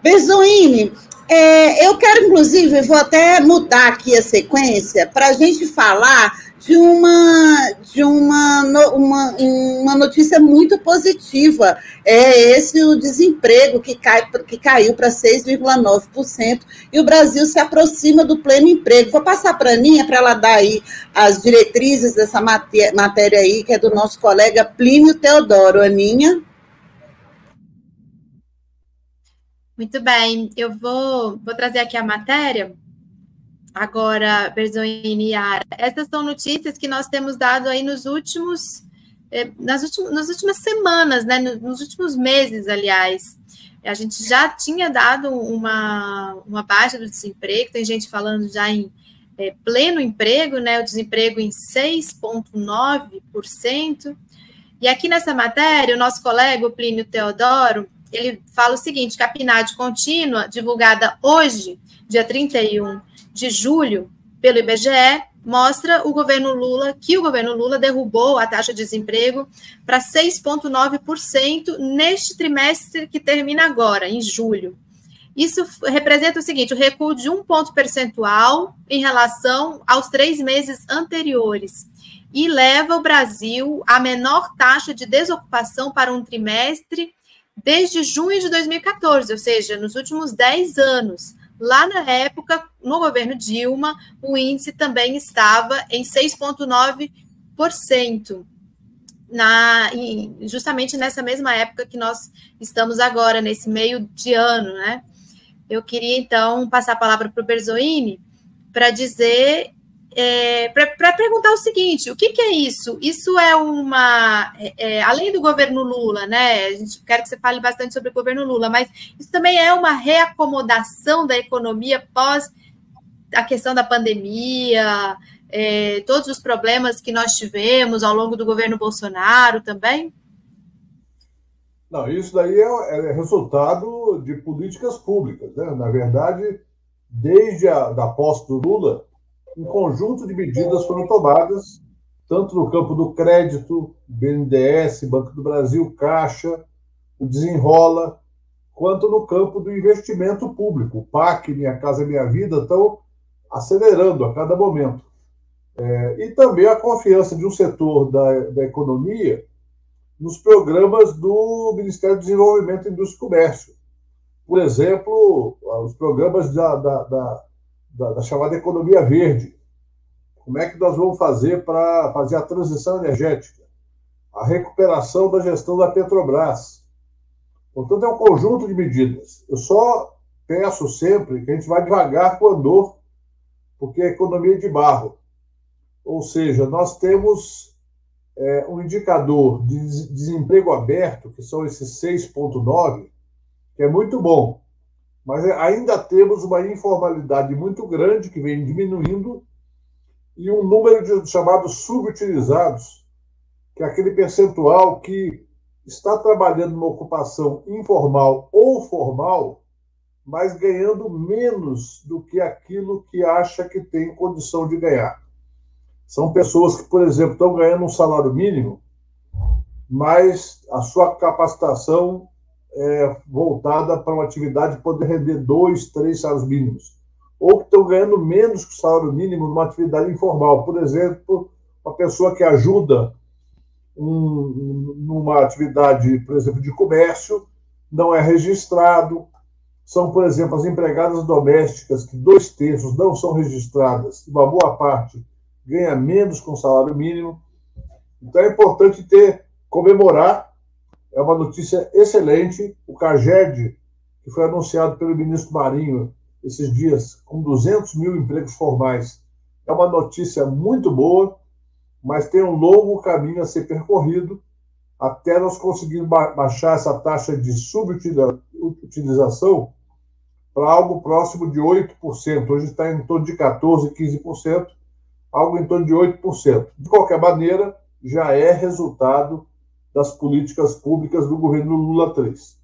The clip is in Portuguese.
Berzoini, eu quero, inclusive, vou até mudar aqui a sequência para a gente falar de uma notícia muito positiva. Esse o desemprego que caiu para 6,9% e o Brasil se aproxima do pleno emprego. Vou passar para a Aninha para ela dar aí as diretrizes dessa matéria aí, que é do nosso colega Plínio Teodoro. Aninha. Muito bem, eu vou trazer aqui a matéria. Agora, Berzoini e Yara, essas são notícias que nós temos dado aí nas últimas semanas, né? Nos últimos meses, aliás. A gente já tinha dado uma baixa do desemprego, tem gente falando já em pleno emprego, né? O desemprego em 6,9%. E aqui nessa matéria, o nosso colega, o Plínio Teodoro, ele fala o seguinte, que a PNAD contínua, divulgada hoje, dia 31 de julho, pelo IBGE, mostra que o governo Lula derrubou a taxa de desemprego para 6,9% neste trimestre que termina agora, em julho. Isso representa o seguinte, o recuo de 1 ponto percentual em relação aos 3 meses anteriores e leva o Brasil à menor taxa de desocupação para um trimestre desde junho de 2014, ou seja, nos últimos 10 anos. Lá na época, no governo Dilma, o índice também estava em 6,9%, justamente nessa mesma época que nós estamos agora, nesse meio de ano, né? Eu queria, então, passar a palavra para o Berzoini para dizer, para perguntar o seguinte, o que é isso? Isso é além do governo Lula, né? A gente quer que você fale bastante sobre o governo Lula, mas isso também é uma reacomodação da economia pós a questão da pandemia, todos os problemas que nós tivemos ao longo do governo Bolsonaro também? Não, isso daí é resultado de políticas públicas, né? Na verdade, desde a posse do Lula, um conjunto de medidas foram tomadas, tanto no campo do crédito, BNDES, Banco do Brasil, Caixa, o Desenrola, quanto no campo do investimento público. O PAC, Minha Casa Minha Vida, estão acelerando a cada momento. E também a confiança de um setor da economia nos programas do Ministério do Desenvolvimento, Indústria e Comércio. Por exemplo, os programas da chamada economia verde. Como é que nós vamos fazer para fazer a transição energética? A recuperação da gestão da Petrobras. Portanto, é um conjunto de medidas. Eu só peço sempre que a gente vá devagar com o andor, porque a economia é de barro. Ou seja, nós temos um indicador de desemprego aberto, que são esses 6,9%, que é muito bom. Mas ainda temos uma informalidade muito grande que vem diminuindo e um número de chamados subutilizados, que é aquele percentual que está trabalhando numa ocupação informal ou formal, mas ganhando menos do que aquilo que acha que tem condição de ganhar. São pessoas que, por exemplo, estão ganhando um salário mínimo, mas a sua capacitação voltada para uma atividade que pode render 2, 3 salários mínimos, ou que estão ganhando menos que o salário mínimo numa atividade informal. Por exemplo, uma pessoa que ajuda numa atividade, por exemplo, de comércio, não é registrado. São, por exemplo, as empregadas domésticas, que 2/3 não são registradas, e uma boa parte ganha menos com o salário mínimo. Então é importante comemorar. É uma notícia excelente. O CAGED, que foi anunciado pelo ministro Marinho esses dias, com 200 mil empregos formais, é uma notícia muito boa, mas tem um longo caminho a ser percorrido até nós conseguirmos baixar essa taxa de subutilização para algo próximo de 8%. Hoje está em torno de 14%, 15%, algo em torno de 8%. De qualquer maneira, já é resultado das políticas públicas do governo Lula III.